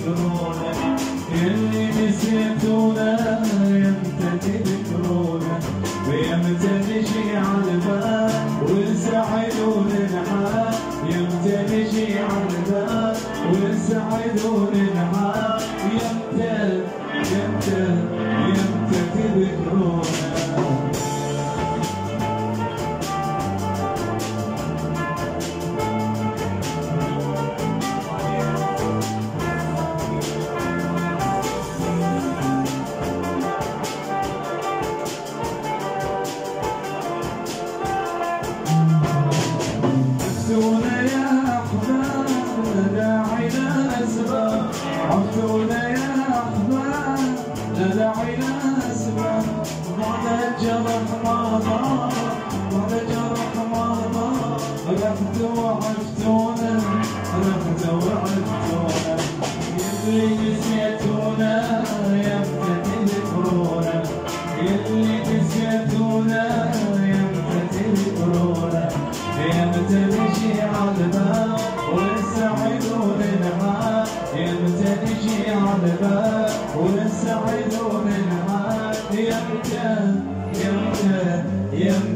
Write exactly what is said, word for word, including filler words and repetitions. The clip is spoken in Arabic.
تذكرونا، يلي نسيتونا يمتى تذكرونا، ويمتى نجي عالباب ونسعد وننحى، يمتى نجي عالباب ونسعد وننحى، يمتى يمتى يمتى تذكرونا. عفتونا يا أحباب لا داعي لأسباب، عفتونا يا أحباب لا داعي لأسباب، بعد الجرح ما ضاع، بعد الجرح ما ضاع، رحتوا وعفتونا، رحتوا وعفتونا، يلي نسيتونا يمتى تذكرونا، يلي نسيتونا يمتى تذكرونا، يمتى نجي عالباب ونسعد وننحى، يمتى نجي عالباب ونسعد وننحى، يمتى يمتى يمتى